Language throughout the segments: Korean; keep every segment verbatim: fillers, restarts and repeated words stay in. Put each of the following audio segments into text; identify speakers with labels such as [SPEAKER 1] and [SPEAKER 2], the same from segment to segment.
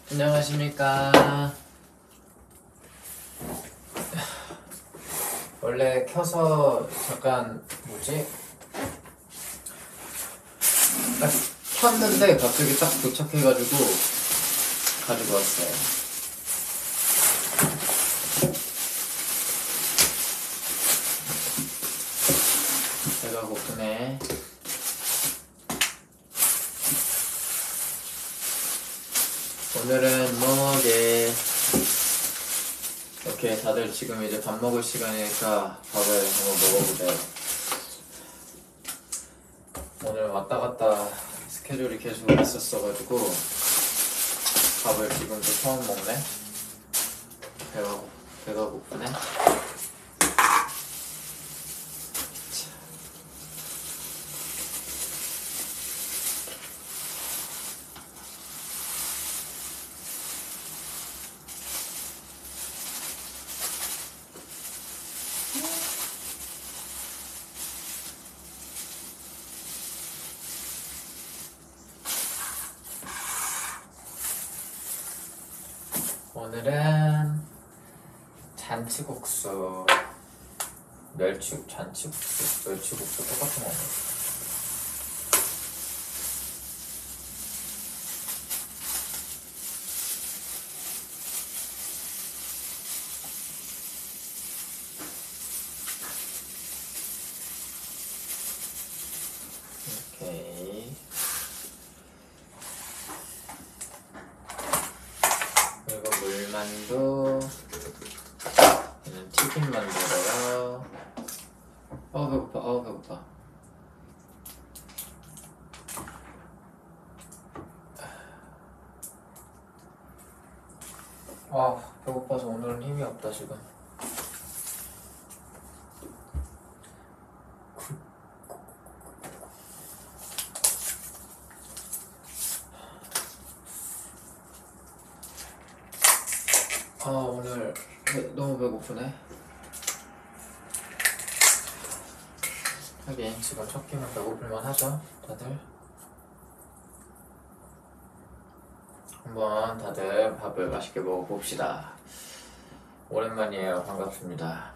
[SPEAKER 1] 안녕하십니까. 원래 켜서 잠깐 뭐지? 딱 켰는데 갑자기 딱 도착해가지고 가지고 왔어요. 배가 고프네. 오늘은 뭐게? 이렇게 다들 지금 이제 밥 먹을 시간이니까 밥을 한번 먹어보세요. 오늘 왔다 갔다 스케줄이 계속 있었어가지고 밥을 지금 또 처음 먹네. 배가, 배가 고프네. 오늘은 잔치국수, 멸치, 잔치국수, 멸치국수 똑같은 거네. 오케이. 그리고 물만두, 얘는 튀김 만두래요. 어 배고파, 어 배고파. 아 배고파서 오늘은 힘이 없다 지금. 아 오늘 배, 너무 배고프네. 하긴 지금 첫 끼면 배고플만 하죠 다들. 한번 다들 밥을 맛있게 먹어봅시다. 오랜만이에요. 반갑습니다.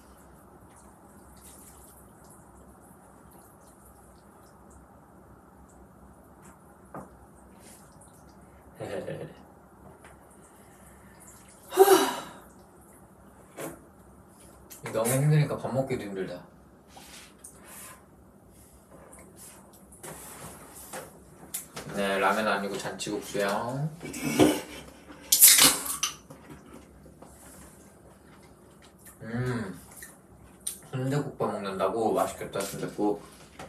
[SPEAKER 1] 너무 힘드니까 밥 먹기도 힘들다. 네, 라면 아니고 잔치국수요. 음, 순대국밥 먹는다고? 맛있겠다, 순대국.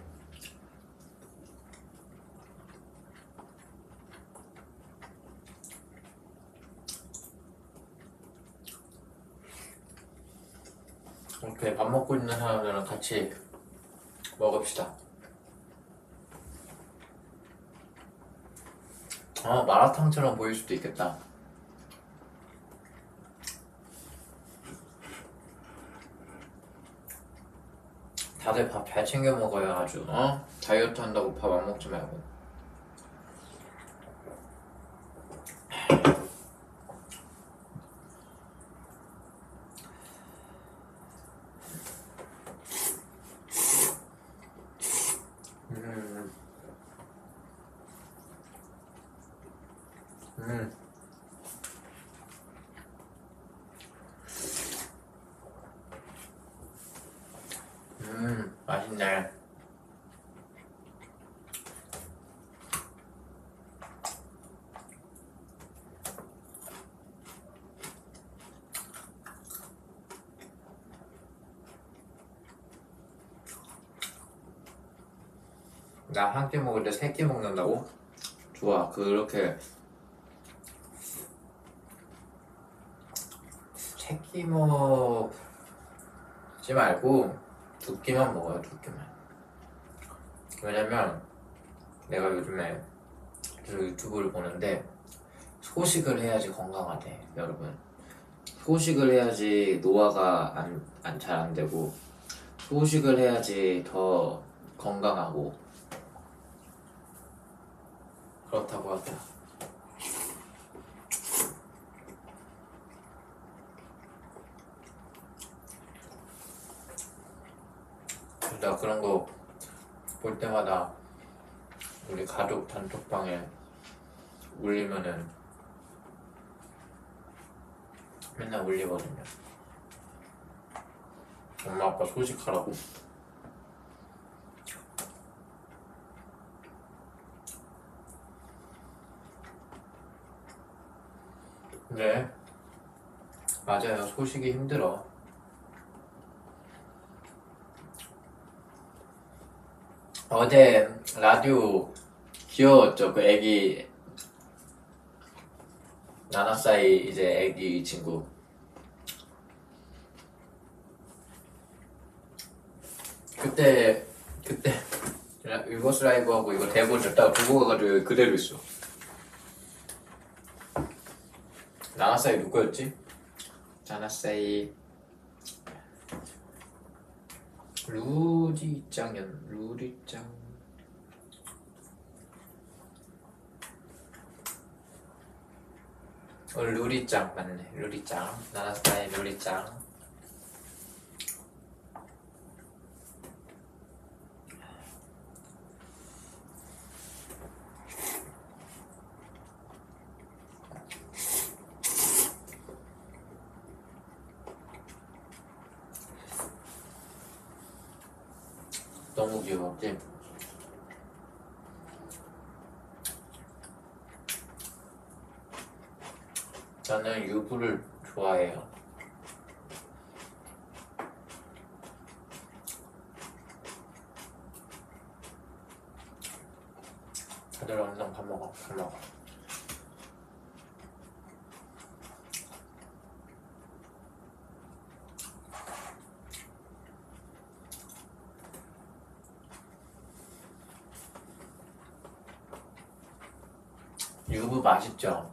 [SPEAKER 1] 이렇게 밥 먹고 있는 사람들은 같이 먹읍시다. 어, 마라탕처럼 보일 수도 있겠다. 다들 밥 잘 챙겨 먹어야 아주, 어? 다이어트 한다고 밥 안 먹지 말고. 음. 음. 음, 맛있네. 나 한 끼 먹을 때 세 끼 먹는다고? 좋아. 그렇게 세 끼 먹지 말고 두 끼만 먹어요. 두 끼만. 왜냐면 내가 요즘에 유튜브를 보는데 소식을 해야지 건강하대. 여러분, 소식을 해야지 노화가 안, 안, 잘 안 되고 소식을 해야지 더 건강하고 그렇다고 하더라. 나 그런 거 볼 때마다 우리 가족 단톡방에 울리면은 맨날 울리거든요. 엄마 아빠 소식하라고. 네, 맞아요. 소식이 힘들어. 어제 라디오 귀여웠죠? 그 애기 나나사이 이제 애기 친구. 그때 그때 위버스 라이브하고 이거 대본 줬다가 두고 가가지고 그대로 있어. 나나사이 누구였지? 나나사이 루리짱이었 루리짱 어 루리짱 맞네. 루리짱 나나사이 루리짱. 너무 귀여웠지? 저는 유부를 좋아해요. 다들 얼른 밥 먹어, 밥 먹어. 유부 맛있죠?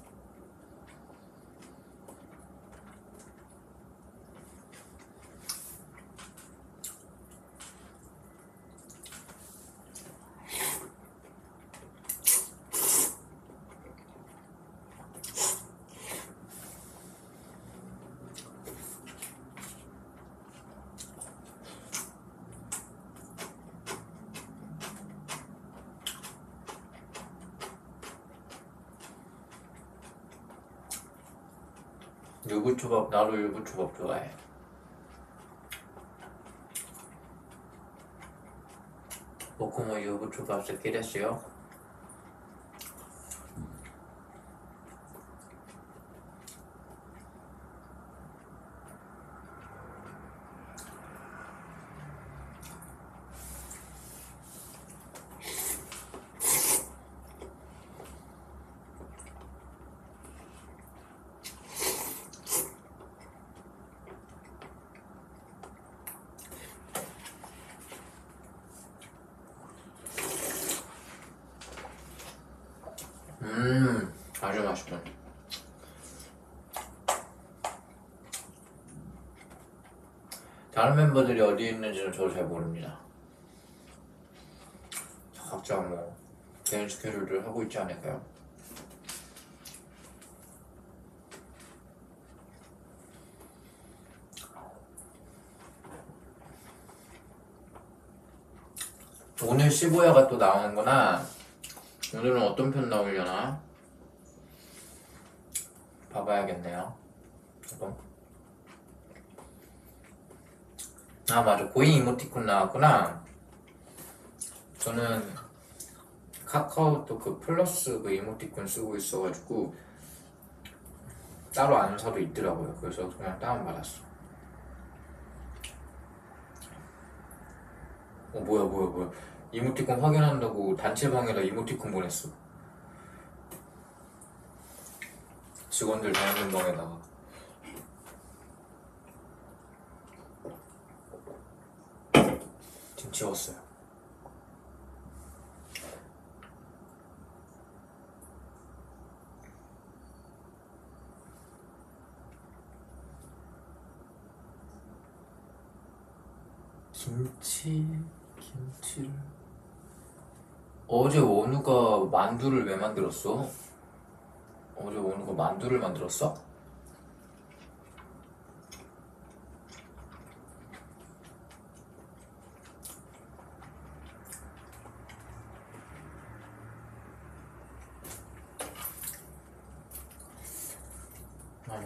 [SPEAKER 1] 유부초밥, 나도 유부초밥 좋아해. 보코모 유부초밥好きですよ. 음, 아주 맛있다. 다른 멤버들이 어디 있는지는 저도 잘 모릅니다. 각자 뭐 개인 스케줄을 하고 있지 않을까요? 오늘 시부야가 또 나오는구나. 오늘은 어떤 편 나오려나? 봐봐야겠네요. 이거. 아 맞아, 고잉 이모티콘 나왔구나. 저는 카카오톡 그 플러스 그 이모티콘 쓰고 있어가지고 따로 안 사도 있더라고요. 그래서 그냥 다운받았어. 어 뭐야 뭐야 뭐야, 이모티콘 확인한다고 단체방에다 이모티콘 보냈어. 직원들 다니는 방에다가. 지금 지웠어요. 김치 김치를 어제 원우가 만두를 왜 만들었어? 어제 원우가 만두를 만들었어?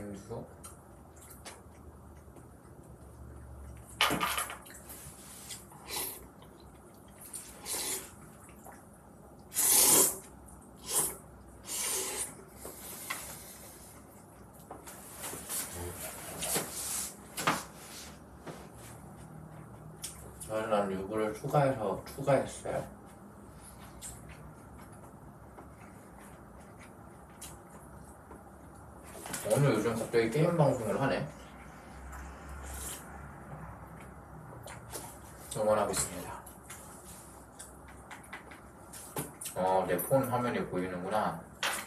[SPEAKER 1] 빙수. 저는 난 유부를 추가해서 추가했어요. 오늘 요즘 갑자기 게임 방송을 하네. 응원하겠습니다. 어, 내 폰 화면이 보이는구나.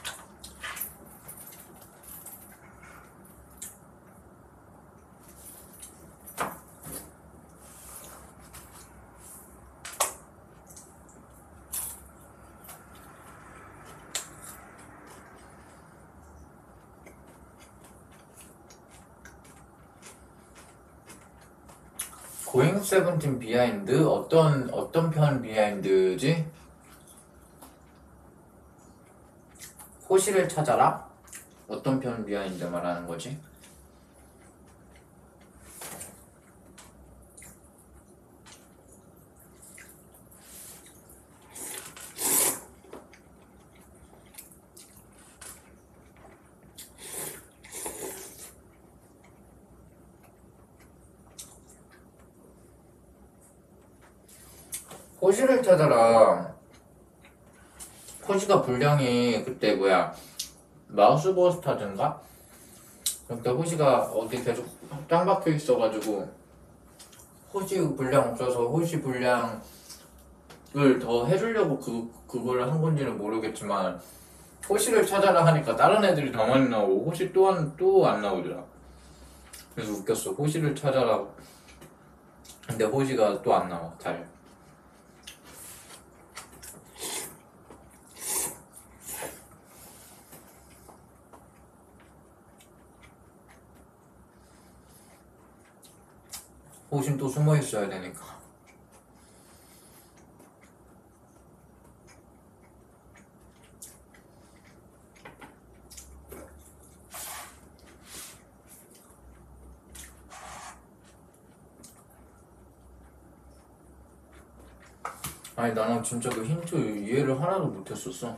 [SPEAKER 1] 고잉 세븐틴 비하인드? 어떤 어떤 편 비하인드지? 호시를 찾아라? 어떤 편 비하인드 말하는 거지? 호시를 찾아라. 호시가 분량이 그때 뭐야 마우스 버스타즈인가? 그때 호시가 어디 계속 짱 박혀 있어가지고 호시 분량 없어서 호시 분량을 더 해주려고 그, 그걸 한 건지는 모르겠지만 호시를 찾아라 하니까 다른 애들이 더 많이 나오고 호시 또한 또 안 나오더라. 그래서 웃겼어. 호시를 찾아라. 근데 호시가 또 안 나와 잘. 호신 또 숨어 있어야 되니까. 아니 나는 진짜 그 힌트 이해를 하나도 못했었어.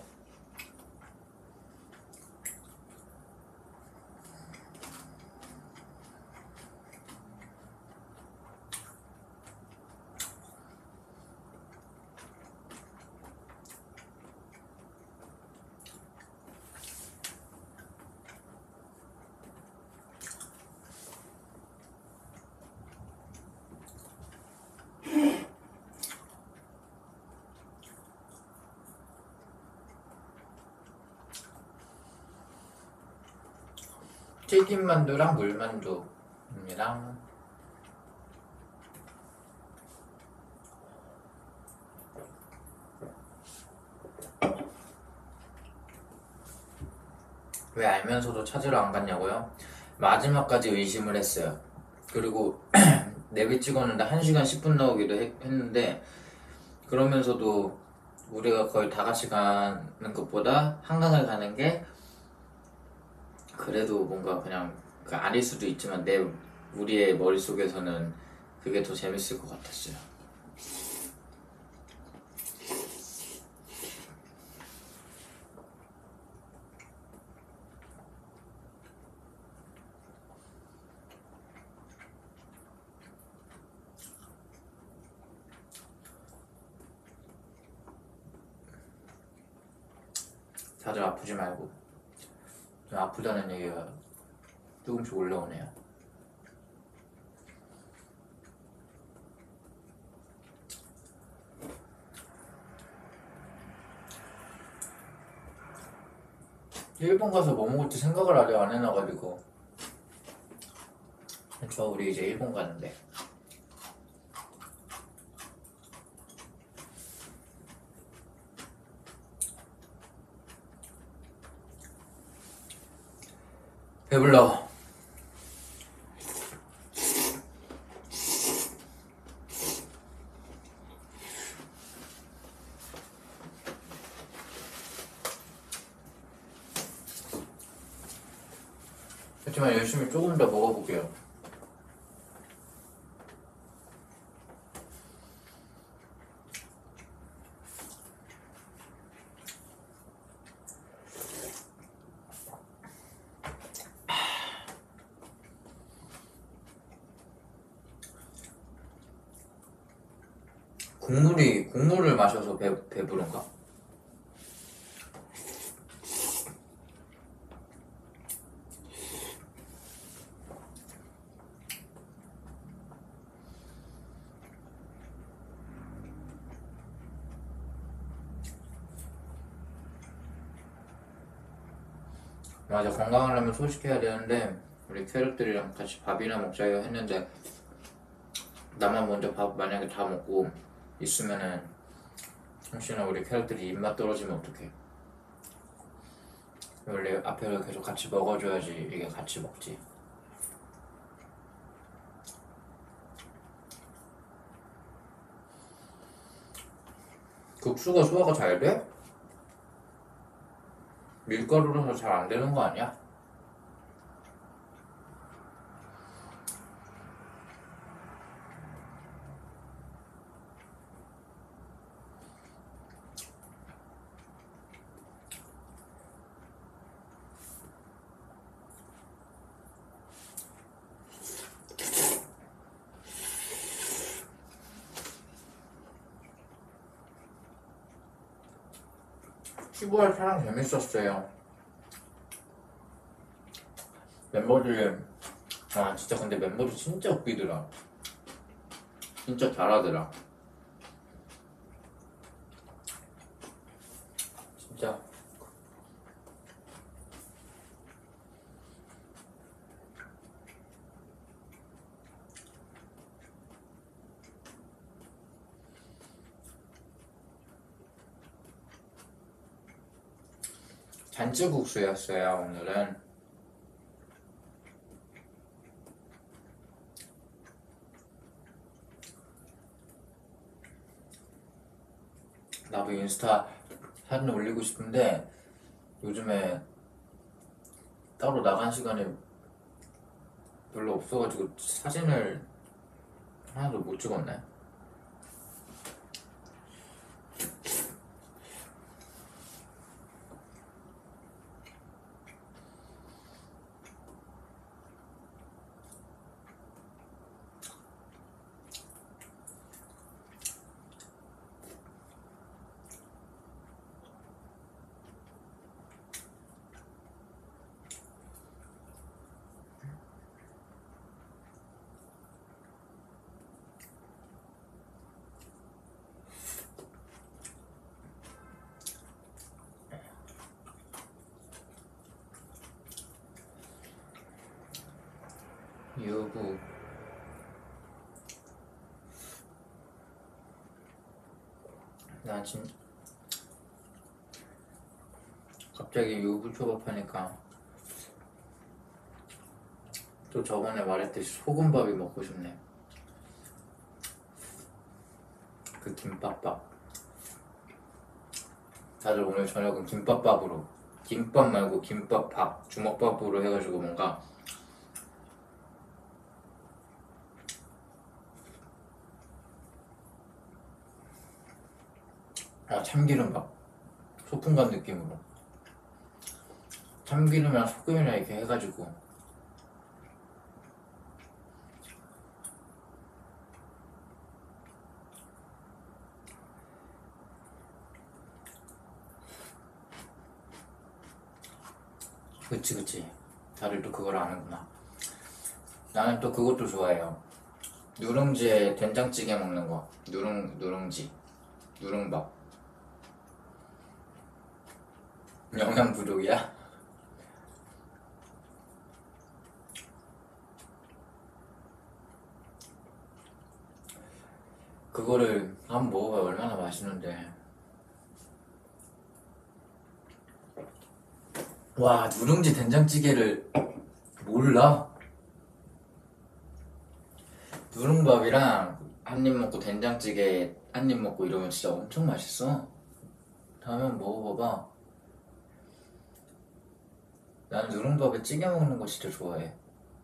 [SPEAKER 1] 튀김만두랑 물만두입니다. 왜 알면서도 찾으러 안 갔냐고요? 마지막까지 의심을 했어요. 그리고 내비 찍었는데 한 시간 십 분 나오기도 했, 했는데 그러면서도 우리가 거의 다 같이 가는 것보다 한강을 가는 게 그래도 뭔가 그냥 그 아닐 수도 있지만 내 우리의 머릿속에서는 그게 더 재밌을 것 같았어요. 다들 아프지 말고. 좀 아프다는 얘기가 조금씩 올라오네요. 일본 가서 뭐 먹을지 생각을 아직 안 해놔가지고. 저 우리 이제 일본 가는데 배불러. 하지만 열심히 조금 더 먹어볼게요. 국물이 국물을 마셔서 배, 배부른가? 맞아, 건강하려면 소식해야 되는데 우리 캐럿들이랑 같이 밥이나 먹자 했는데 나만 먼저 밥 만약에 다 먹고 있으면은 혹시나 우리 캐럿들이 입맛 떨어지면 어떡해. 원래 앞에 계속 같이 먹어줘야지 이게 같이 먹지. 국수가 소화가 잘 돼? 밀가루라서 잘 안 되는 거 아니야? 십오 월 촬영 재밌었어요. 멤버들 아 진짜 근데 멤버들 진짜 웃기더라. 진짜 잘하더라. 진짜 잔치국수였어요 오늘은. 나도 인스타 사진 올리고 싶은데 요즘에 따로 나간 시간이 별로 없어가지고 사진을 하나도 못 찍었네. 유부 나 진 갑자기 유부초밥 하니까 또 저번에 말했듯이 소금밥이 먹고 싶네. 그 김밥밥. 다들 오늘 저녁은 김밥밥으로, 김밥 말고 김밥밥, 주먹밥으로 해가지고 뭔가 아, 참기름밥, 소풍밥 느낌으로 참기름이랑 소금이랑 이렇게 해가지고 그치 그치 다들 또 그걸 아는구나. 나는 또 그것도 좋아해요. 누룽지에 된장찌개 먹는 거. 누룽, 누룽지 누룽밥. 영양 부족이야? 그거를 한번 먹어봐야 얼마나 맛있는데. 와, 누룽지 된장찌개를 몰라? 누룽밥이랑 한 입 먹고 된장찌개 한 입 먹고 이러면 진짜 엄청 맛있어. 다음에 한번 먹어봐봐. 나는 누룽밥에 찌개 먹는 거 진짜 좋아해.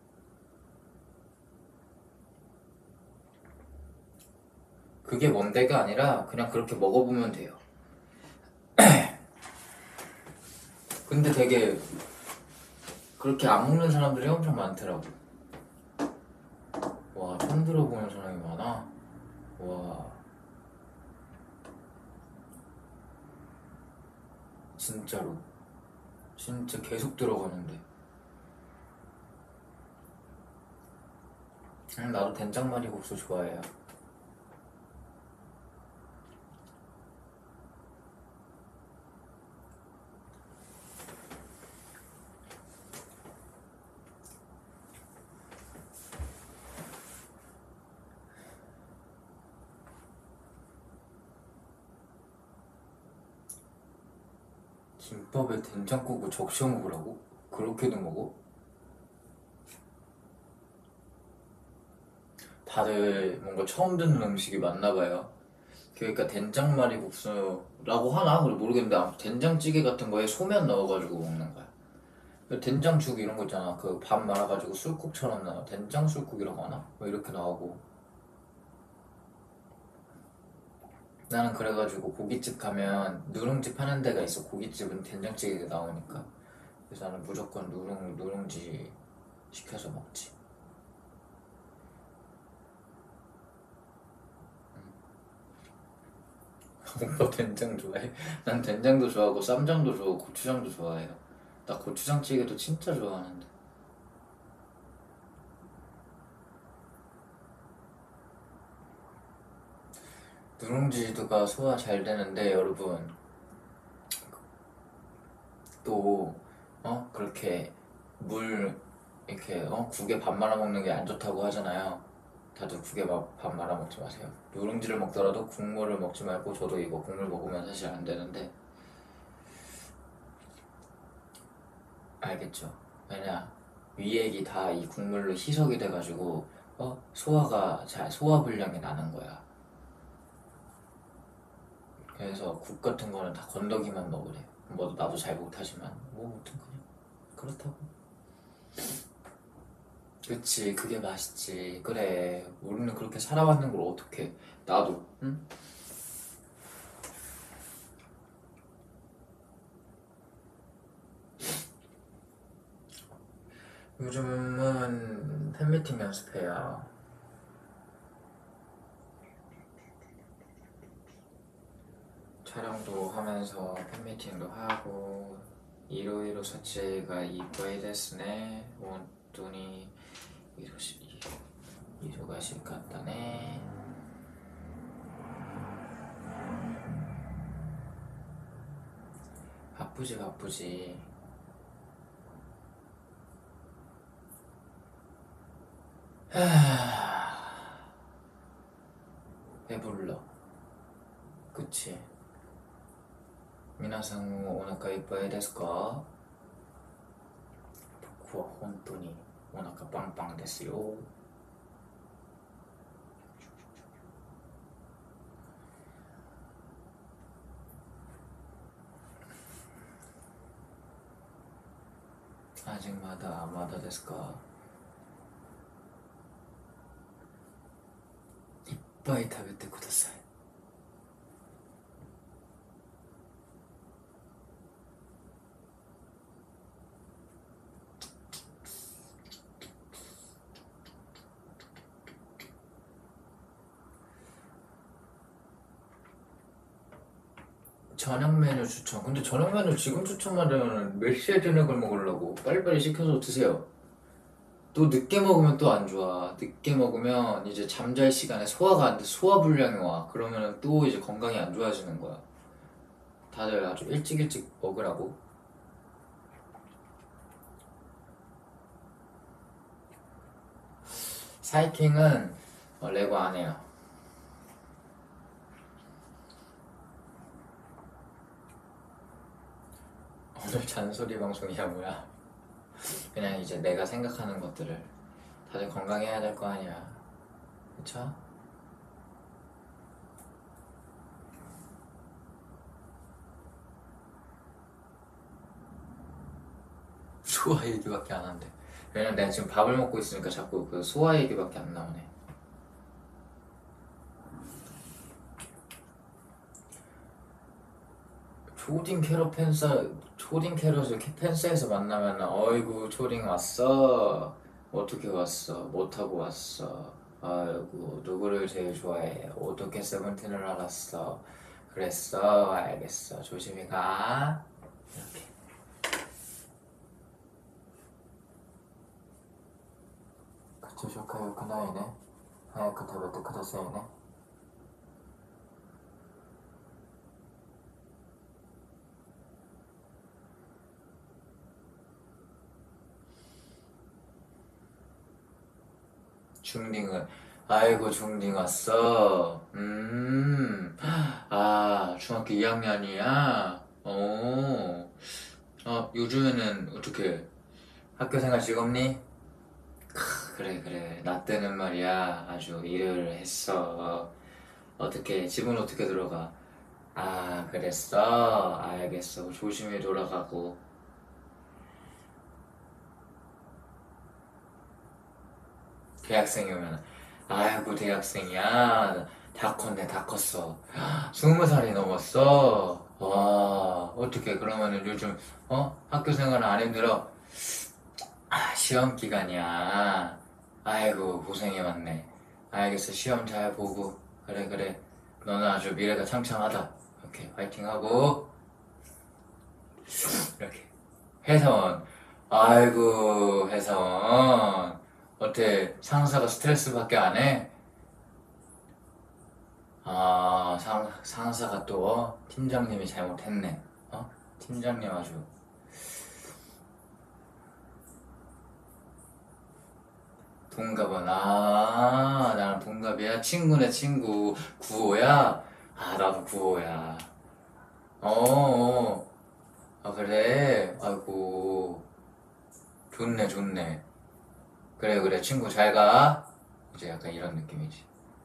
[SPEAKER 1] 그게 뭔데가 아니라 그냥 그렇게 먹어보면 돼요. 근데 되게 그렇게 안 먹는 사람들이 엄청 많더라고. 와, 처음 들어보는 사람이 많아. 와, 진짜로. 진짜 계속 들어가는데. 응, 나도 된장말이국수 좋아해요. 김밥에 된장국을 적셔 먹으라고? 그렇게도 먹어? 다들 뭔가 처음 듣는 음식이 맞나봐요. 그러니까 된장말이국수라고 하나? 그래 모르겠는데 아무튼 된장찌개 같은 거에 소면 넣어가지고 먹는 거야. 그 된장죽 이런 거 있잖아. 그 밥 말아가지고 술국처럼 나와. 된장술국이라고 하나? 뭐 이렇게 나오고. 나는 그래가지고 고깃집 가면 누룽지 파는 데가 있어. 고깃집은 된장찌개가 나오니까. 그래서 나는 무조건 누룽, 누룽지 시켜서 먹지. 오빠 된장 좋아해? 난 된장도 좋아하고 쌈장도 좋아하고 고추장도 좋아해요. 나 고추장찌개도 진짜 좋아하는데. 누룽지가 소화 잘 되는데 여러분 또 어? 그렇게 물 이렇게 어? 국에 밥 말아 먹는 게 안 좋다고 하잖아요. 다들 국에 밥, 밥 말아 먹지 마세요. 누룽지를 먹더라도 국물을 먹지 말고 저도 이거 국물 먹으면 사실 안 되는데 알겠죠? 왜냐 위액이 다 이 국물로 희석이 돼가지고 어? 소화가 잘 소화불량이 나는 거야. 그래서 국 같은 거는 다 건더기만 먹으래. 뭐 나도 잘 못하지만 뭐 아무튼 그냥 그렇다고. 그치 그게 맛있지. 그래 우리는 그렇게 살아왔는 걸 어떡해. 나도 응? 요즘은 팬미팅 연습해요. 촬영도 하면서 팬미팅도 하고 이로이로 자체가 이뻐이 됐으네. 원돈이 이로시 이로가 시켰다네. 바쁘지 바쁘지. 하... 배불러. 그치. 미나상 오나카 이빠이 데스か?僕は本当にお腹パンパンですよ. 아직 마다 마다 ですか? いっぱい食べてください. 저녁 메뉴 추천. 근데 저녁 메뉴 지금 추천하려면 몇 시에 저녁을 먹으려고? 빨리빨리 시켜서 드세요. 또 늦게 먹으면 또 안 좋아. 늦게 먹으면 이제 잠잘 시간에 소화가 안 돼. 소화불량이 와. 그러면 또 이제 건강이 안 좋아지는 거야. 다들 아주 일찍 일찍 먹으라고. 사이킹은 어, 레고 안 해요. 오늘 잔소리 방송이야 뭐야. 그냥 이제 내가 생각하는 것들을 다들 건강해야 될 거 아니야. 그쵸? 소화 얘기밖에 안 한대. 왜냐면 내가 지금 밥을 먹고 있으니까 자꾸 그 소화 얘기밖에 안 나오네. 초딩 캐럿 팬사 초딩 캐럿을 팬사에서 만나면 어이구 초딩 왔어? 어떻게 왔어? 못하고 왔어? 아이고 누구를 제일 좋아해? 어떻게 세븐틴을 알았어? 그랬어? 알겠어 조심히 가. 이렇게. 그쵸 쇼카요 그나이네. 하야쿠 타베테 쿠다사이네. 중딩은 아이고 중딩 왔어. 음. 아 중학교 이 학년이야. 어. 어 요즘에는 어떻게 학교 생활 즐겁니? 크, 그래 그래 나 때는 말이야 아주 일을 했어. 어떻게 집은 어떻게 들어가? 아 그랬어? 알겠어 조심히 돌아가고. 대학생이 오면 아이고 대학생이야 다 컸네 다 컸어. 스무 살이 넘었어. 와 어떻게 그러면은 요즘 어 학교 생활은 안 힘들어? 아 시험 기간이야. 아이고 고생이 많네. 알겠어 시험 잘 보고. 그래 그래 너는 아주 미래가 창창하다. 오케이 화이팅하고. 이렇게 회사원 아이고 회사원 어때 상사가 스트레스밖에 안 해? 아 상, 상사가 또 어? 팀장님이 잘못했네. 어? 팀장님 아주 동갑은 아 나랑 동갑이야? 친구네 친구 구호야? 아 나도 구호야. 어어 아 그래 아이고 좋네 좋네. 그래 그래 친구 잘가. 이제 약간 이런 느낌이지.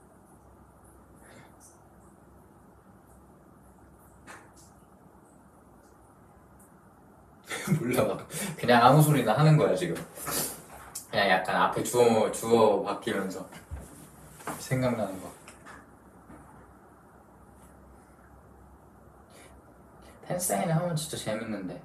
[SPEAKER 1] 몰라 나도 그냥 아무 소리나 하는 거야 지금. 그냥 약간 앞에 주어 주어 바뀌면서 생각나는 거. 팬사인회 하면 진짜 재밌는데.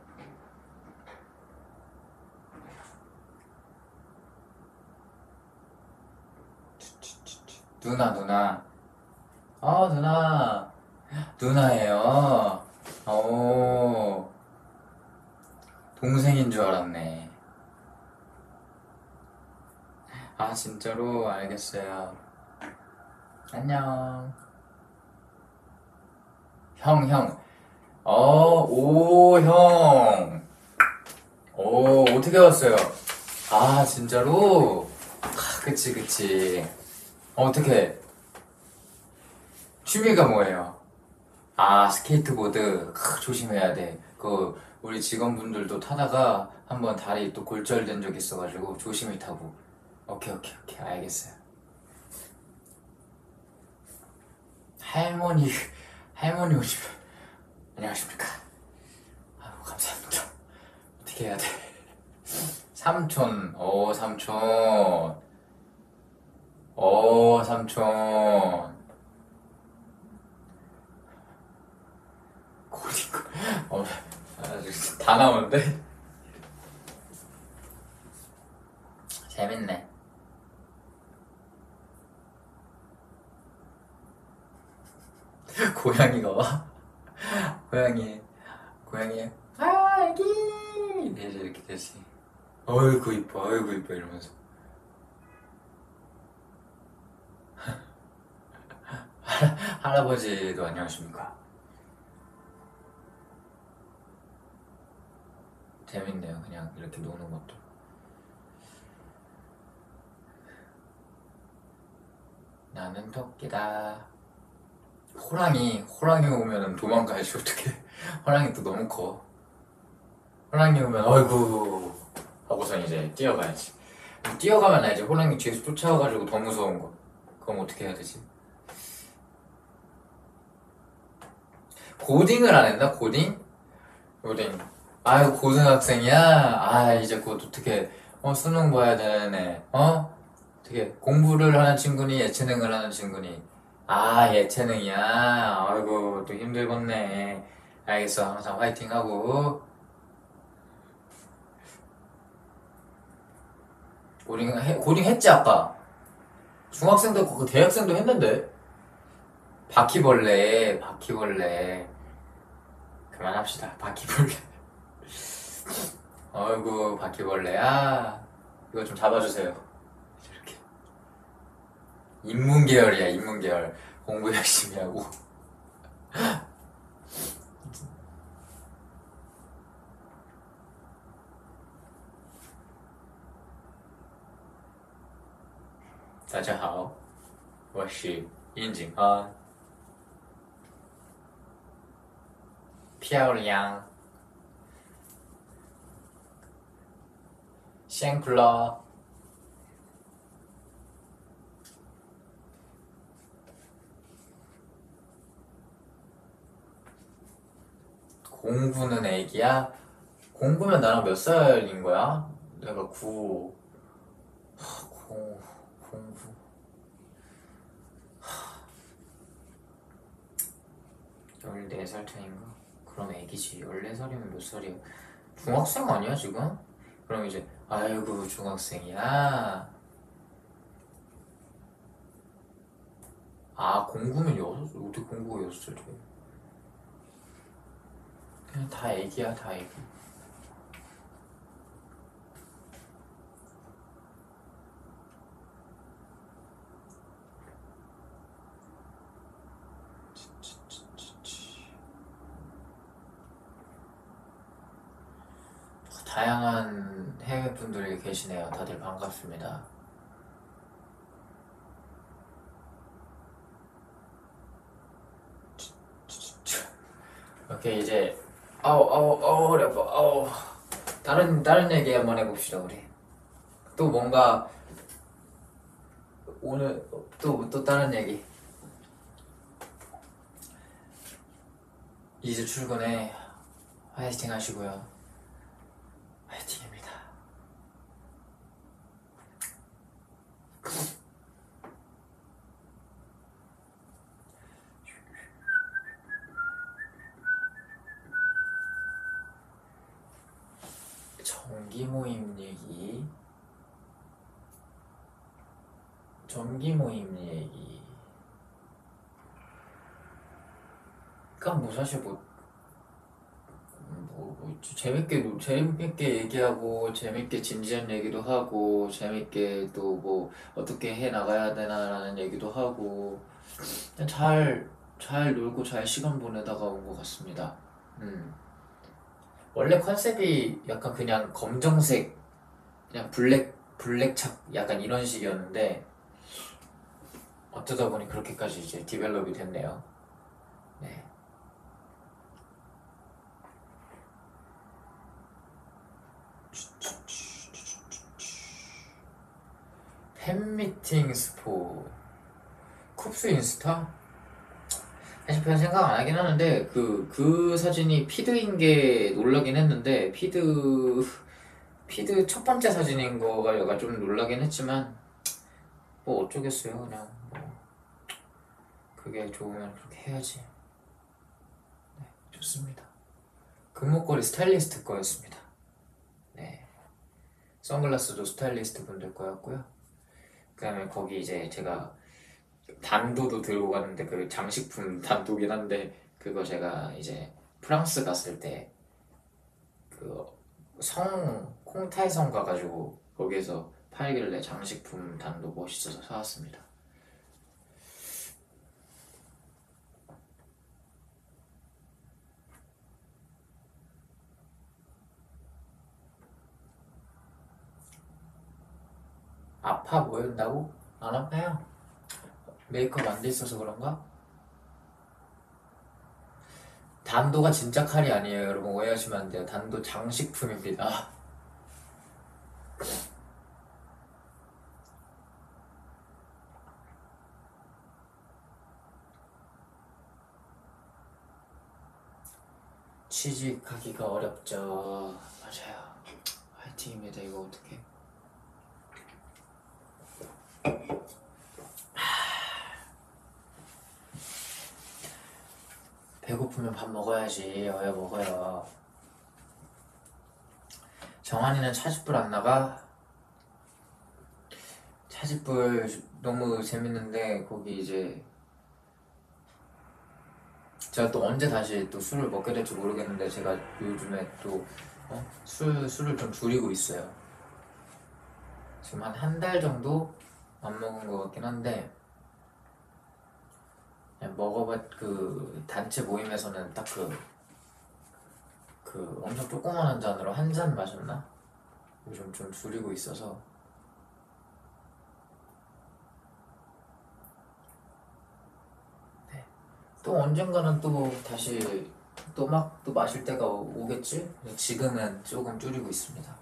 [SPEAKER 1] 누나 누나 어 누나 누나예요. 오 동생인 줄 알았네. 아 진짜로 알겠어요. 안녕. 형 형. 어 오 형. 오 어떻게 왔어요? 아 진짜로? 아, 그치 그치. 어, 어떻게 취미가 뭐예요? 아 스케이트보드. 크, 조심해야 돼. 그 우리 직원분들도 타다가 한번 다리 또 골절된 적 있어가지고 조심히 타고. 오케이 오케이 오케이 알겠어요. 할머니 할머니 오시면 안녕하십니까. 아유 감사합니다. 어떻게 해야 돼? 삼촌 오 삼촌 오 삼촌 고딩 어, 아주 다 나오는데? 재밌네. 고양이가 와? 고양이 고양이 아 애기 이래서 이렇게 되지. 어이구 이뻐 어이구 이뻐 이러면서. 할아버지도 안녕하십니까. 재밌네요 그냥 이렇게 노는 것도. 나는 토끼다. 호랑이 호랑이 오면은 도망가야지 어떡해. 호랑이 또 너무 커. 호랑이 오면 어이구 하고선 이제 뛰어가야지. 뛰어가면 나 이제 호랑이 뒤에서 쫓아와가지고 더 무서운 거. 그럼 어떻게 해야 되지? 고딩을 안 했나? 고딩? 고딩 아유, 고등학생이야? 아, 이제 곧 어떻게, 어, 수능 봐야 되네. 어? 어떻게, 공부를 하는 친구니, 예체능을 하는 친구니? 아, 예체능이야? 아이고, 또 힘들겠네. 알겠어. 항상 화이팅 하고. 고딩, 해, 고딩 했지, 아까? 중학생도, 그 대학생도 했는데? 바퀴벌레, 바퀴벌레. 그만합시다. 바퀴벌레. 어이구, 바퀴벌레야. 이거 좀 잡아주세요. 이렇게. 인문계열이야, 인문계열. 공부 열심히 하고. 다자하我是殷景安，漂亮，辛苦了。 공부는 애기야? 공부면 나랑 몇 살인 거야? 내가 구, 공, 공부. 열네 살 차인가? 그럼 애기지. 열네 살이면 몇 살이야? 중학생 아니야, 지금? 그럼 이제, 아이고, 중학생이야? 아, 공부면 여섯, 어떻게 공부가 여섯 살 돼? 그냥 다 애기야, 다 애기. 다양한 해외 분들이 계시네요. 다들 반갑습니다. 오케이, 이제 아우 아우 아우 어려 아우 다른 다른 얘기 한번 해봅시다 우리. 또 뭔가 오늘 또 또 다른 얘기. 이제 출근해. 화이팅 하시고요. 화이팅입니다. 정기 모임 얘기. 정기 모임 얘기. 그니까 뭐 사실 뭐, 뭐, 뭐 재밌게 노- 재밌게 얘기하고 재밌게 진지한 얘기도 하고 재밌게 또 뭐 어떻게 해 나가야 되나라는 얘기도 하고 그냥 잘 잘 놀고 잘 시간 보내다가 온 것 같습니다. 음. 원래 컨셉이 약간 그냥 검정색, 그냥 블랙, 블랙착 약간 이런 식이었는데, 어쩌다 보니 그렇게까지 이제 디벨롭이 됐네요. 네. 팬미팅 스포. 쿱스 인스타? 사실 별 생각 안 하긴 하는데, 그, 그 사진이 피드인 게 놀라긴 했는데, 피드, 피드 첫 번째 사진인 거가 약간 좀 놀라긴 했지만, 뭐 어쩌겠어요. 그냥, 뭐, 그게 좋으면 그렇게 해야지. 좋습니다. 금목걸이 스타일리스트 거였습니다. 네. 선글라스도 스타일리스트 분들 거였고요. 그 다음에 거기 이제 제가 단도도 들고 갔는데 그 장식품 단도긴 한데 그거 제가 이제 프랑스 갔을 때 그 성, 콩탈성 가가지고 거기에서 팔길래 장식품 단도 멋있어서 사왔습니다. 아파 보인다고? 안 아파요. 메이크업 안 돼 있어서 그런가? 단도가 진짜 칼이 아니에요. 여러분 오해하시면 안 돼요. 단도 장식품입니다. 취직하기가 어렵죠. 맞아요. 화이팅입니다. 이거 어떡해. 배고프면 밥 먹어야지. 왜 먹어요. 정한이는 차집불 안 나가? 차집불 너무 재밌는데 거기 이제 제가 또 언제 다시 또 술을 먹게 될지 모르겠는데 제가 요즘에 또 어? 술, 술을 좀 줄이고 있어요. 지금 한 한 달 정도 안 먹은 것 같긴 한데 그냥 먹어봤 그 단체 모임에서는 딱 그 그 엄청 조그만한 잔으로 한 잔 마셨나? 요즘 좀 줄이고 있어서 네. 또 언젠가는 또 다시 또 막 또 마실 때가 오- 오겠지? 지금은 조금 줄이고 있습니다.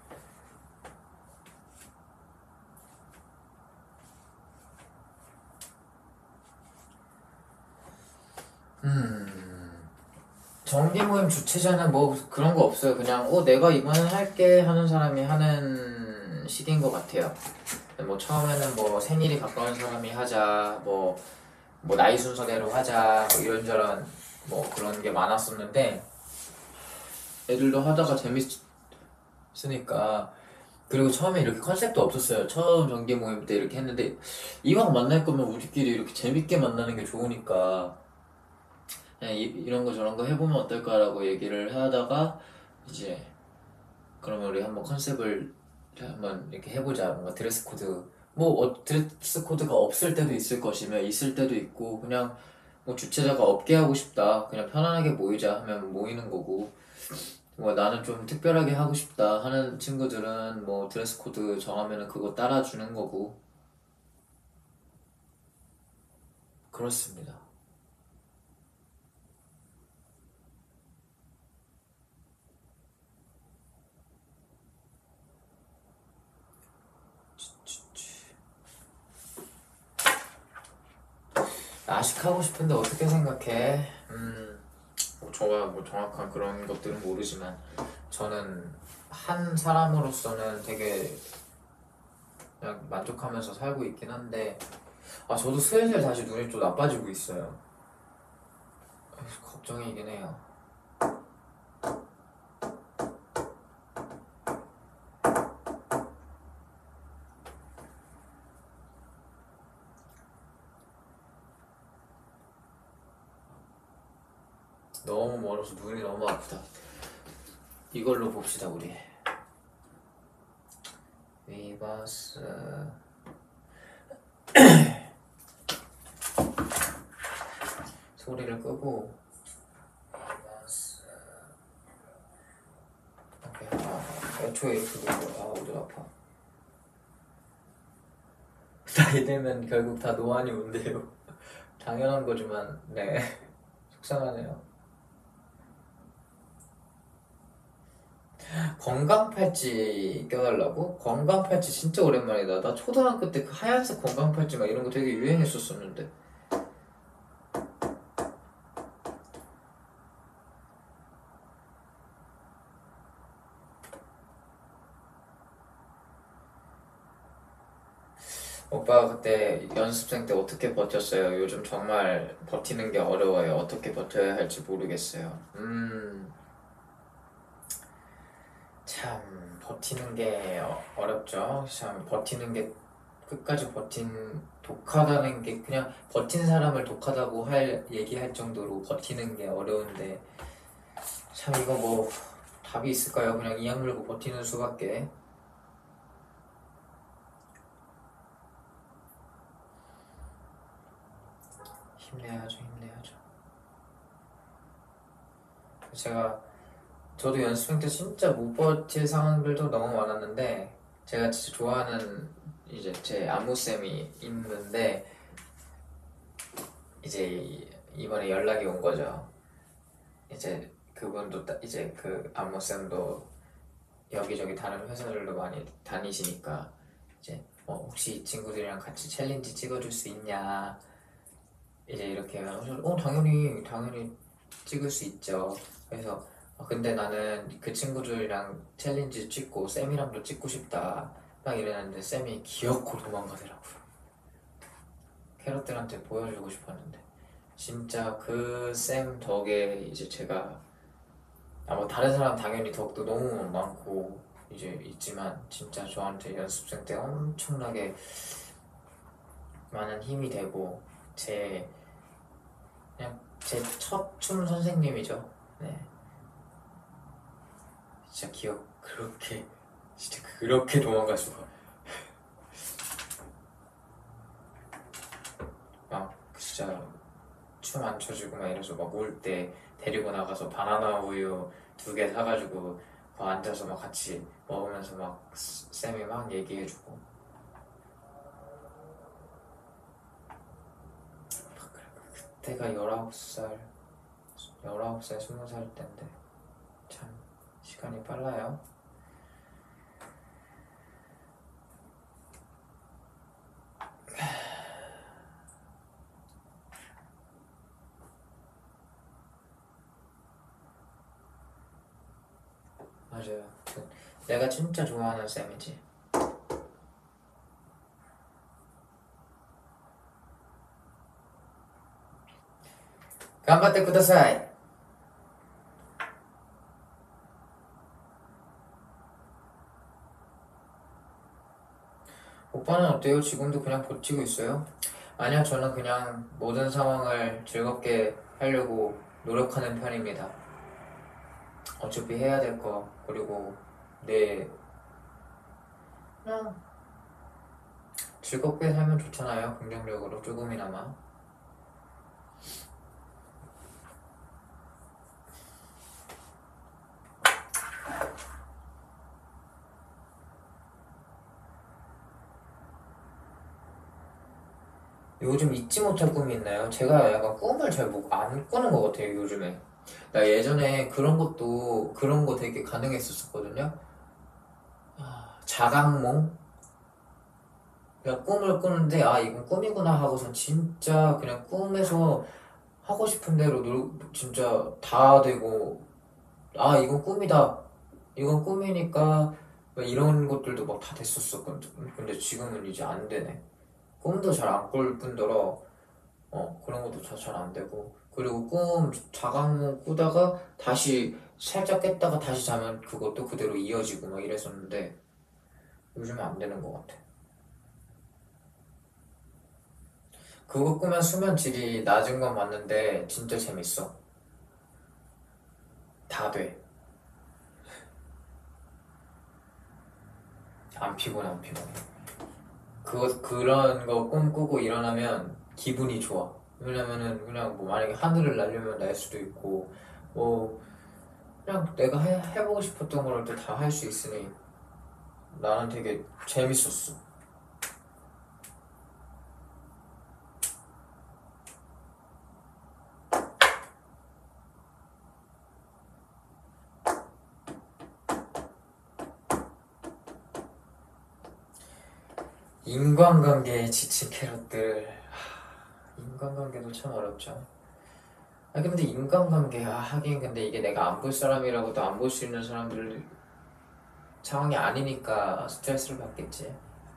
[SPEAKER 1] 음 정기 모임 주최자는 뭐 그런 거 없어요. 그냥 어 내가 이번엔 할게 하는 사람이 하는 식인 것 같아요. 뭐 처음에는 뭐 생일이 가까운 사람이 하자, 뭐, 뭐 나이 순서대로 하자, 뭐 이런저런 뭐 그런 게 많았었는데 애들도 하다가 재밌으니까. 그리고 처음에 이렇게 컨셉도 없었어요. 처음 정기 모임 때 이렇게 했는데 이왕 만날 거면 우리끼리 이렇게 재밌게 만나는 게 좋으니까 그냥 이, 이런 거 저런 거 해보면 어떨까라고 얘기를 하다가 이제 그러면 우리 한번 컨셉을 한번 이렇게 해보자. 뭔가 드레스 코드 뭐 어, 드레스 코드가 없을 때도 있을 것이며 있을 때도 있고 그냥 뭐 주최자가 없게 하고 싶다 그냥 편안하게 모이자 하면 모이는 거고 뭐 나는 좀 특별하게 하고 싶다 하는 친구들은 뭐 드레스 코드 정하면은 그거 따라주는 거고 그렇습니다. 아식하고 싶은데 어떻게 생각해? 음, 뭐 저가 뭐 정확한 그런 것들은 모르지만 저는 한 사람으로서는 되게 그냥 만족하면서 살고 있긴 한데 아 저도 슬슬 다시 눈이 좀 나빠지고 있어요. 그래서 걱정이긴 해요. 너무 멀어서 눈이 너무 아프다. 이걸로 봅시다 우리. 위버스 소리를 끄고 위버스 오케이. 아, 애초에 이렇게 누르고 아 어디 아파. 나이 들면 결국 다 노안이 온대요. 당연한 거지만 네 속상하네요. 건강 팔찌 껴달라고? 건강 팔찌 진짜 오랜만이다. 나 초등학교 때 그 하얀색 건강 팔찌 막 이런 거 되게 유행했었었는데. 오빠가 그때 연습생 때 어떻게 버텼어요? 요즘 정말 버티는 게 어려워요. 어떻게 버텨야 할지 모르겠어요. 음, 참 버티는 게 어- 어렵죠. 참 버티는 게 끝까지 버틴 독하다는 게 그냥 버틴 사람을 독하다고 할 얘기할 정도로 버티는 게 어려운데 참 이거 뭐 답이 있을까요? 그냥 이악 물고 버티는 수밖에. 힘내야죠, 힘내야죠. 제가 저도 연습생 때 진짜 못 버틸 상황들도 너무 많았는데 제가 진짜 좋아하는 이제 제 안무쌤이 있는데 이제 이번에 연락이 온 거죠. 이제 그분도 따- 이제 그 안무쌤도 여기저기 다른 회사들도 많이 다니시니까 이제 어, 혹시 이 친구들이랑 같이 챌린지 찍어줄 수 있냐 이제 이렇게 하면 어 당연히 당연히 찍을 수 있죠. 그래서 아, 근데 나는 그 친구들이랑 챌린지 찍고 쌤이랑도 찍고 싶다 막 이랬는데 쌤이 기어코 도망가더라고요. 캐럿들한테 보여주고 싶었는데 진짜 그 쌤 덕에 이제 제가 아마 다른 사람 당연히 덕도 너무 많고 이제 있지만 진짜 저한테 연습생 때 엄청나게 많은 힘이 되고 제 그냥 제 첫 춤 선생님이죠. 네, 진짜 기억 그렇게 진짜 그렇게 도망갈 수가 막 진짜 춤 안 춰주고 막 이래서 막 울 때 데리고 나가서 바나나 우유 두 개 사가지고 그 앉아서 막 같이 먹으면서 막 쌤이 막 얘기해주고 그때가 열아홉 살 열아홉 살 스무 살 때인데 참 시간이 빨라요. 맞아요. 내가 진짜 좋아하는 쌤이지. 간바테 쿠다사이. 오빠는 어때요? 지금도 그냥 버티고 있어요? 아니요, 저는 그냥 모든 상황을 즐겁게 하려고 노력하는 편입니다. 어차피 해야 될 거, 그리고 내 그냥 즐겁게 살면 좋잖아요. 긍정적으로 조금이나마. 요즘 잊지 못할 꿈이 있나요? 제가 약간 꿈을 잘 안 꾸는 것 같아요, 요즘에. 나 예전에 그런 것도, 그런 거 되게 가능했었거든요? 자각몽? 그냥 꿈을 꾸는데, 아, 이건 꿈이구나 하고선 진짜 그냥 꿈에서 하고 싶은 대로 놀, 진짜 다 되고, 아, 이건 꿈이다. 이건 꿈이니까, 뭐 이런 것들도 막 다 됐었었거든. 근데 지금은 이제 안 되네. 꿈도 잘 안 꿀 뿐더러, 어, 그런 것도 잘 안 되고. 그리고 꿈, 자각몽 꾸다가 다시 살짝 깼다가 다시 자면 그것도 그대로 이어지고 막 이랬었는데, 요즘은 안 되는 것 같아. 그거 꾸면 수면 질이 낮은 건 맞는데, 진짜 재밌어. 다 돼. 안 피곤해, 안 피곤해. 그거, 그런 거 꿈꾸고 일어나면 기분이 좋아. 왜냐면은 그냥 뭐 만약에 하늘을 날려면 날 수도 있고, 뭐, 그냥 내가 해, 해보고 싶었던 거를 또 다 할 수 있으니 나는 되게 재밌었어. 인간관계에 지친 캐럿들. 하, 인간관계도 참 어렵죠. 아 근데 인간관계 아 하긴 근데 이게 내가 안 볼 사람이라고도 안 볼 수 있는 사람들 상황이 아니니까 스트레스를 받겠지.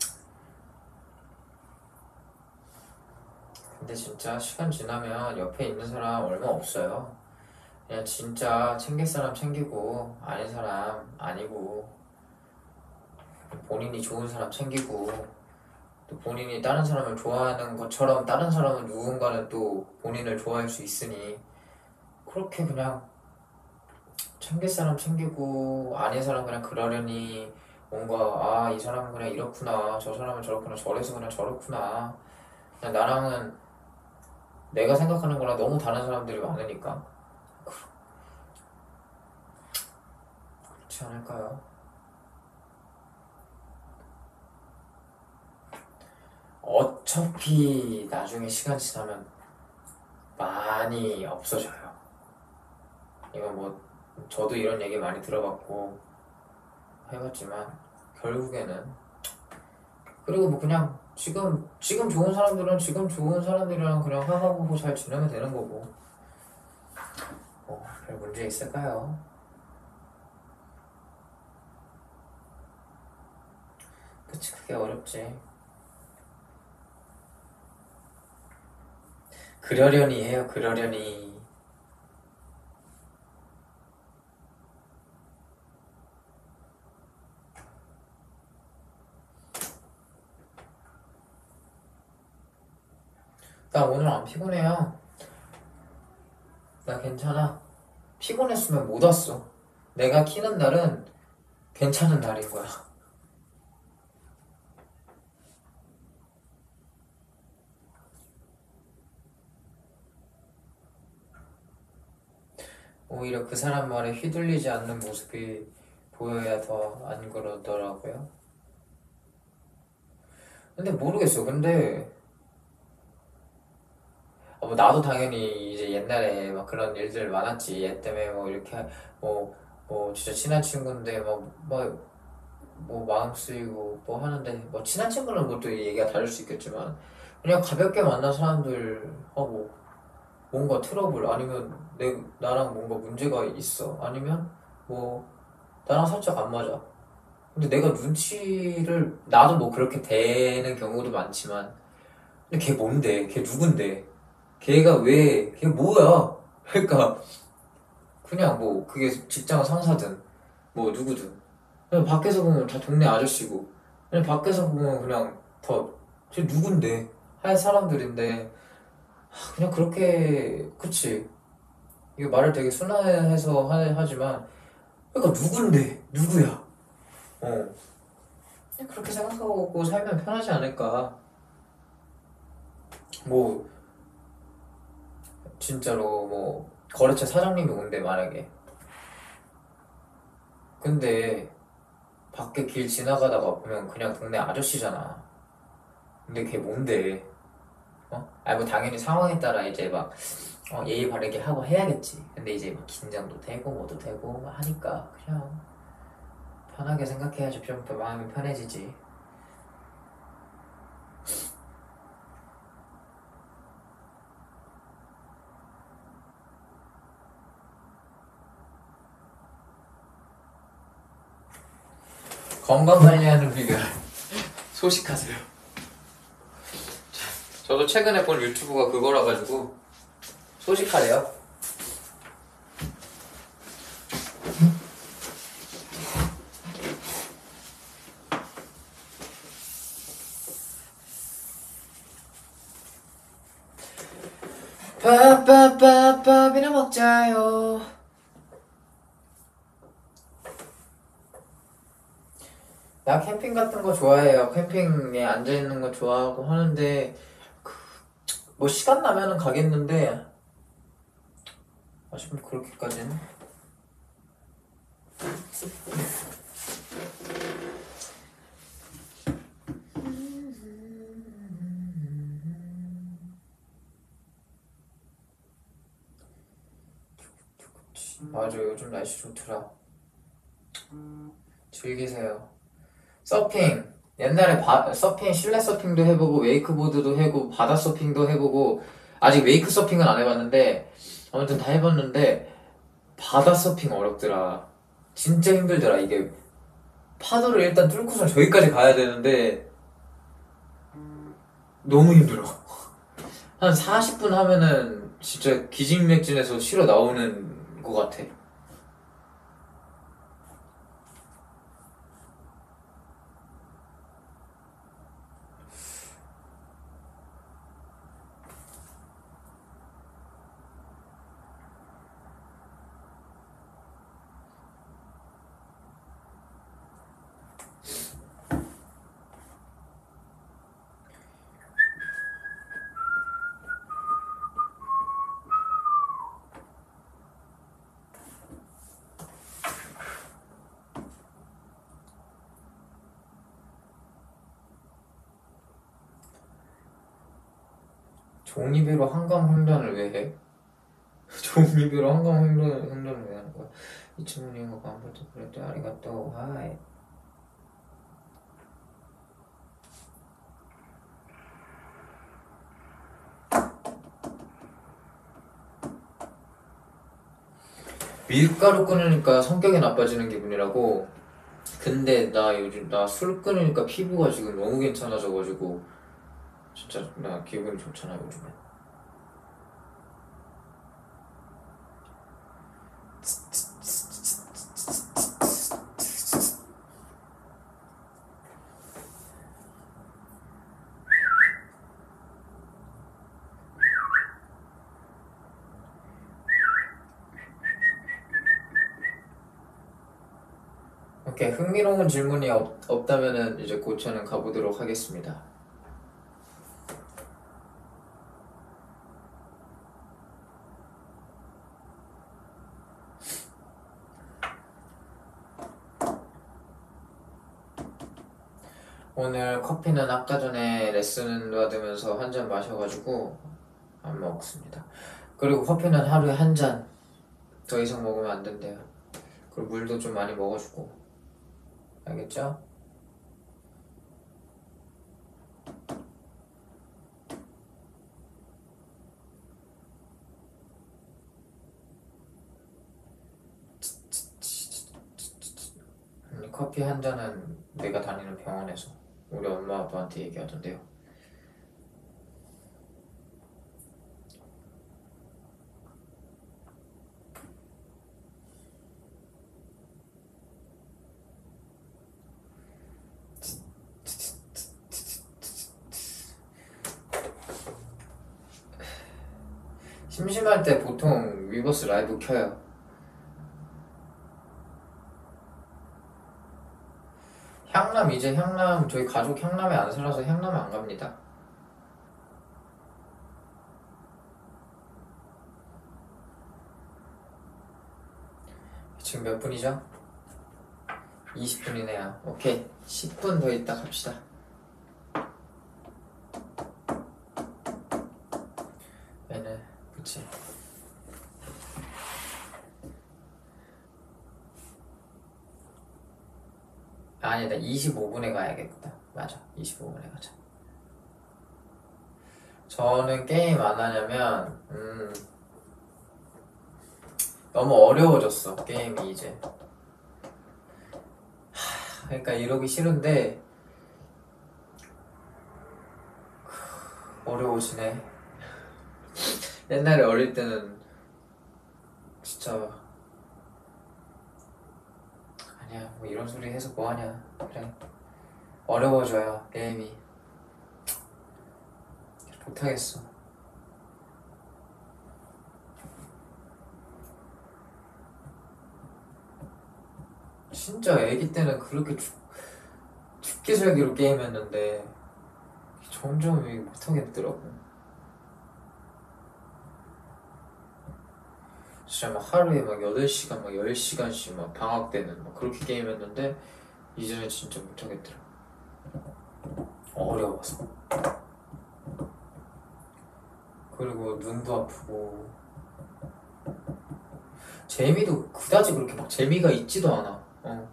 [SPEAKER 1] 근데 진짜 시간 지나면 옆에 있는 사람 얼마 없어요. 그냥 진짜 챙길 사람 챙기고 아닌 사람 아니고 본인이 좋은 사람 챙기고 또 본인이 다른 사람을 좋아하는 것처럼 다른 사람은 누군가는 또 본인을 좋아할 수 있으니 그렇게 그냥 챙길 사람 챙기고 아닌 사람 그냥 그러려니 뭔가 아 이 사람은 그냥 이렇구나 저 사람은 저렇구나 저래서 그냥 저렇구나 그냥 나랑은 내가 생각하는 거랑 너무 다른 사람들이 많으니까 그렇지 않을까요? 어차피 나중에 시간 지나면 많이 없어져요. 이건 뭐 저도 이런 얘기 많이 들어봤고 해봤지만 결국에는 그리고 뭐 그냥 지금 지금 좋은 사람들은 지금 좋은 사람들이랑 그냥 화합하고 잘 지내면 되는 거고 뭐 별 문제 있을까요? 그치, 그게 어렵지. 그러려니 해요, 그러려니. 나 오늘 안 피곤해요. 나 괜찮아. 피곤했으면 못 왔어. 내가 키는 날은 괜찮은 날인 거야. 오히려 그 사람 말에 휘둘리지 않는 모습이 보여야 더 안 그러더라고요. 근데 모르겠어. 근데 어, 뭐 나도 당연히 이제 옛날에 막 그런 일들 많았지. 얘 때문에 뭐 이렇게 뭐, 뭐 진짜 친한 친구인데 뭐, 뭐, 뭐 마음 쓰이고 뭐 하는데 뭐 친한 친구는 뭐 또 얘기가 다를 수 있겠지만 그냥 가볍게 만난 사람들하고 뭔가 트러블 아니면 내 나랑 뭔가 문제가 있어 아니면 뭐 나랑 살짝 안 맞아. 근데 내가 눈치를 나도 뭐 그렇게 되는 경우도 많지만 근데 걔 뭔데? 걔 누군데? 걔가 왜? 걔 뭐야? 그러니까 그냥 뭐 그게 직장 상사든 뭐 누구든 그냥 밖에서 보면 다 동네 아저씨고 그냥 밖에서 보면 그냥 다쟤 누군데? 할 사람들인데 그냥 그렇게 그치 이게 말을 되게 순화해서 하, 하지만 그러니까 누군데? 누구야? 어 그냥 그렇게 생각하고 살면 편하지 않을까. 뭐 진짜로 뭐 거래처 사장님이 온대 만약에 근데 밖에 길 지나가다가 보면 그냥 동네 아저씨잖아. 근데 걔 뭔데? 어? 아니 뭐 당연히 상황에 따라 이제 막 어, 예의 바르게 하고 해야겠지. 근데 이제 막 긴장도 되고 뭐도 되고 막 하니까 그냥 편하게 생각해야지 좀 더 마음이 편해지지. 건강 관리하는 비결 소식하세요. 저도 최근에 본 유튜브가 그거라 가지고 소식하래요. 밥밥밥밥이나 먹자요. 나 캠핑 같은 거 좋아해요. 캠핑에 앉아있는 거 좋아하고 하는데 그, 뭐 시간 나면은 가겠는데 아직은 그렇게까지는 맞아 요즘 날씨 좋더라. 즐기세요. 서핑 옛날에 바, 서핑 실내 서핑도 해보고 웨이크보드도 해보고 바다 서핑도 해보고 아직 웨이크 서핑은 안 해봤는데 아무튼 다 해봤는데 바다 서핑 어렵더라. 진짜 힘들더라. 이게 파도를 일단 뚫고서 저기까지 가야 되는데 너무 힘들어. 한 사십 분 하면은 진짜 기진맥진해서 쉬러 나오는 것 같아. 종이배로 한강 횡단을 왜 해? 종이배로 한강 횡단, 횡단을 왜 하는 거야? 이 친구는 이거 아무것도 그랬대 아리가또 하이. 밀가루 끊으니까 성격이 나빠지는 기분이라고. 근데 나 요즘 나 술 끊으니까 피부가 지금 너무 괜찮아져가지고 진짜 나 기분이 좋잖아 요즘에. 오케이, 흥미로운 질문이 없, 없다면은 이제 곧 저는 가보도록 하겠습니다. 오늘 커피는 아까 전에 레슨 받으면서 한 잔 마셔가지고 안 먹습니다. 그리고 커피는 하루에 한 잔 더 이상 먹으면 안 된대요. 그리고 물도 좀 많이 먹어주고. 알겠죠? 커피 한 잔은 내가 다니는 병원에서 우리 엄마 아빠한테 얘기하던데요. 심심할 때 보통 위버스 라이브 켜요. 향남 이제 향남 저희 가족 향남에 안 살아서 향남에 안 갑니다. 지금 몇 분이죠? 이십 분이네요. 오케이, 십 분 더 있다 갑시다. 얘는 그치. 아니다, 이십오 분에 가야겠다. 맞아, 이십오 분에 가자. 저는 게임 안 하냐면 음 너무 어려워졌어 게임이 이제. 하, 그러니까 이러기 싫은데 어려워지네. 옛날에 어릴 때는 진짜 아니야 뭐 이런 소리 해서 뭐하냐. 그래, 어려워져요 게임이. 못하겠어. 진짜 애기 때는 그렇게 죽, 죽기 살기로 게임했는데 점점 이게 못하겠더라고. 진짜 막 하루에 막 여덟 시간 막 열 시간씩 막 방학 때는 막 그렇게 게임했는데 이제는 진짜 못하겠더라. 어려워서. 그리고 눈도 아프고 재미도 그다지 그렇게 막 재미가 있지도 않아. 어.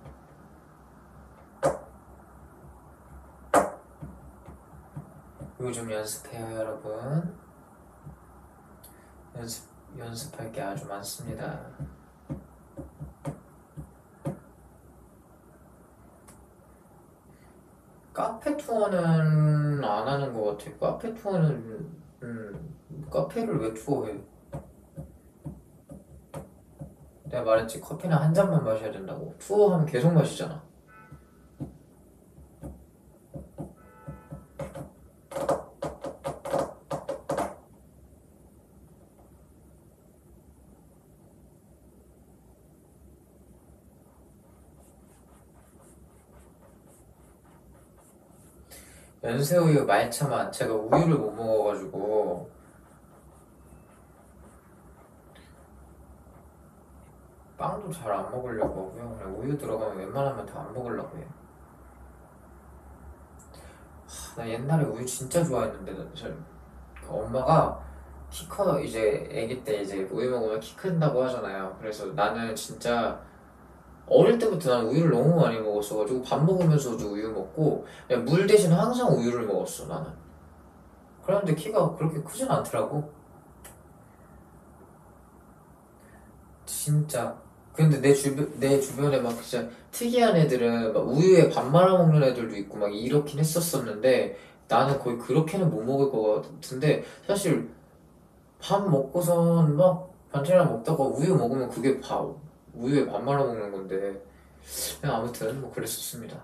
[SPEAKER 1] 요즘 연습해요 여러분. 연습, 연습할 게 아주 많습니다. 카페 투어는 안 하는 것 같아. 카페 투어는 음, 카페를 왜 투어해? 내가 말했지 커피는 한 잔만 마셔야 된다고. 투어하면 계속 마시잖아. 연세우유 말차만 제가 우유를 못 먹어가지고 빵도 잘 안 먹으려고 하고요. 그냥 우유 들어가면 웬만하면 다 안 먹으려고 해요. 하, 나 옛날에 우유 진짜 좋아했는데 나 잘, 엄마가 키 커 이제 아기 때 이제 우유 먹으면 키 큰다고 하잖아요. 그래서 나는 진짜 어릴 때부터 나는 우유를 너무 많이 먹었어가지고 밥 먹으면서도 우유 먹고 그냥 물 대신 항상 우유를 먹었어 나는. 그런데 키가 그렇게 크진 않더라고. 진짜 근데 내 주변 내 주변에 막 진짜 특이한 애들은 막 우유에 밥 말아 먹는 애들도 있고 막 이렇긴 했었었는데 나는 거의 그렇게는 못 먹을 것 같은데 사실 밥 먹고선 막 반찬이랑 먹다가 우유 먹으면 그게 밥 우유에 밥 말아 먹는 건데 그냥 아무튼 뭐 그랬었습니다.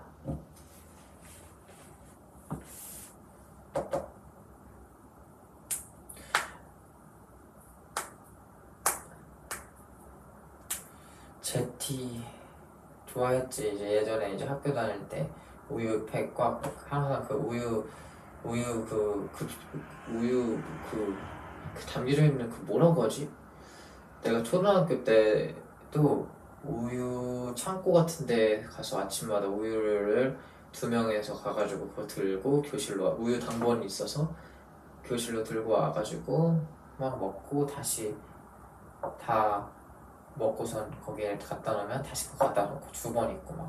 [SPEAKER 1] 제티 좋아했지. 이제 예전에 이제 학교 다닐 때 우유팩 꽉 항상 그 우유 우유 그, 그 우유 그, 그 담겨져 있는 그 뭐라고 하지? 내가 초등학교 때도 우유 창고 같은 데 가서 아침마다 우유를 두 명에서 가가지고 그거 들고 교실로 와- 우유 당번이 있어서 교실로 들고 와가지고 막 먹고 다시 다 먹고선 거기에 갖다 놓으면 다시 그거 갖다 놓고 두 번 있고 막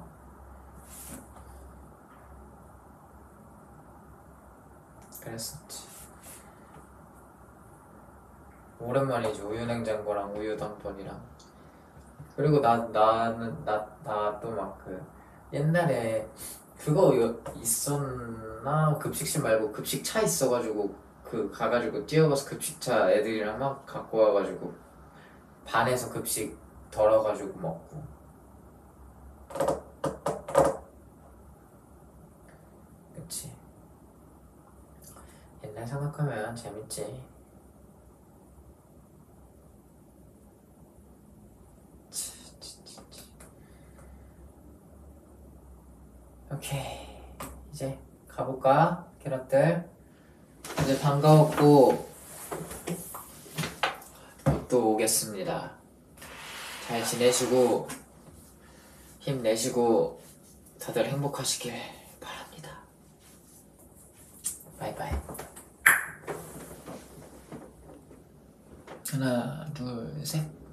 [SPEAKER 1] 그랬었지. 오랜만이지. 우유 냉장고랑 우유 당번이랑. 그리고 나 나는 나 나 또 막 그 옛날에 그거 여- 있었나 급식실 말고 급식차 있어가지고 그 가가지고 뛰어가서 급식차 애들이랑 막 갖고 와가지고 반에서 급식 덜어가지고 먹고. 그치. 옛날 생각하면 재밌지. 오케이. 이제 가볼까? 캐럿들. 이제 반가웠고 또 오겠습니다. 잘 지내시고 힘내시고 다들 행복하시길 바랍니다. 바이바이. 하나, 둘, 셋.